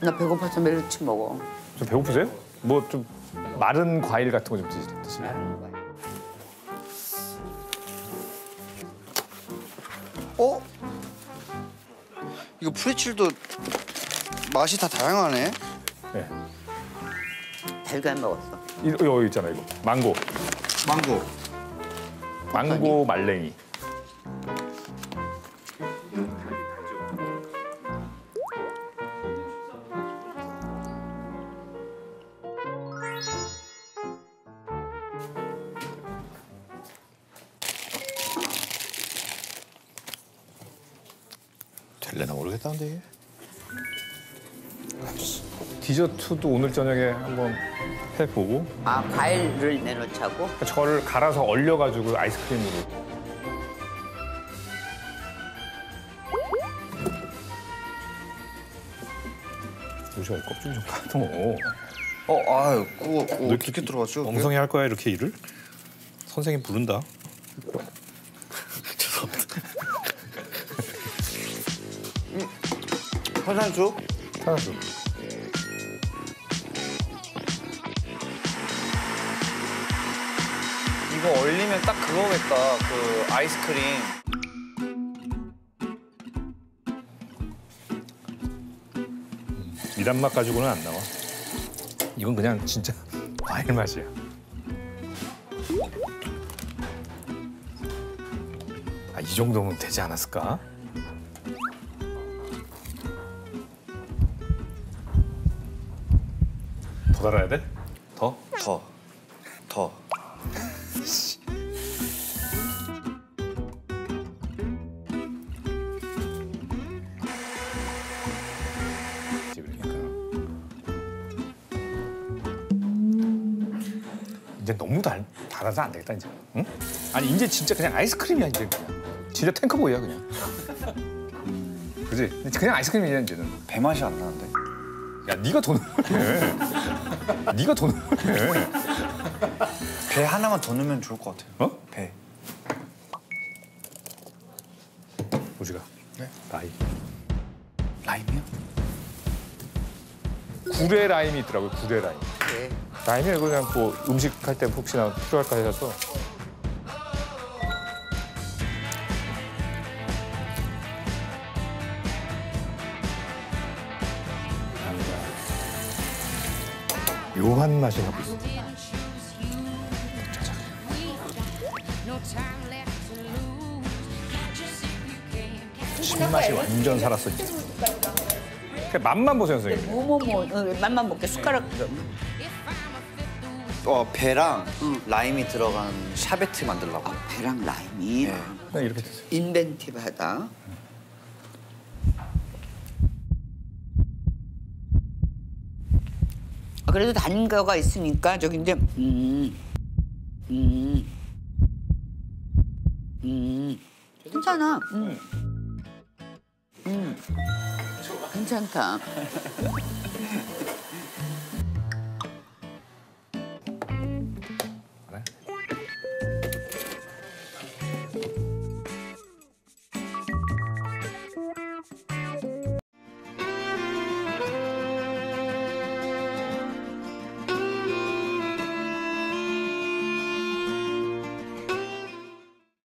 나 배고파서 멜로치 먹어. 좀 배고프세요? 뭐 좀 마른 과일 같은 거 좀 드실래요? 어? 이거 프레첼도 맛이 다 다양하네. 네. 달걀 먹었어. 이거 있잖아 이거. 망고. 망고 말랭이. 될래나 모르겠다는데 이게. 디저트도 오늘 저녁에 한번 해보고 아, 과일을 내놓자고? 저를 갈아서 얼려가지고 아이스크림으로. 요시가 껍질 좀 까도. 아유, 그거 어떻게 들어갔죠? 엉성이 할 거야 이렇게 일을? 선생님 부른다. 죄송합니다. 화산수? 사라져. 이거 얼리면 딱 그거겠다. 그 아이스크림. 이란 맛 가지고는 안 나와. 이건 그냥 진짜 과일 맛이야. 아, 이 정도면 되지 않았을까? 더 달아야 돼? 더? 더. 이제 너무 달아서 안 되겠다 이제. 응? 아니 이제 진짜 그냥 아이스크림이야 이제 그냥. 진짜 탱크보이야 그냥. 그지? 그냥 아이스크림이야 이제는. 배 맛이 안 나는데. 야 네가 돈을 해. 네가 돈을 해. 배 하나만 더 넣으면 좋을 것 같아요. 어? 배. 우지가. 네? 라임. 라임이요? 구레 라임이 있더라고요. 구레 라임. 네. 라임이 그냥 뭐 음식 할 때 혹시나 필요할까 해서. 묘한 맛이 나고 있어. 신맛이 완전 살았어 진짜. 그냥 맛만 보세요 선생님. 맛만 먹게 숟가락 그럼. 배랑 라임이 들어간 샤베트 만들려고. 배랑 라임이 네. 그냥 이렇게 드세요. 인벤티브하다. 그래도 단 거가 있으니까 저기 이제 괜찮아. 괜찮다.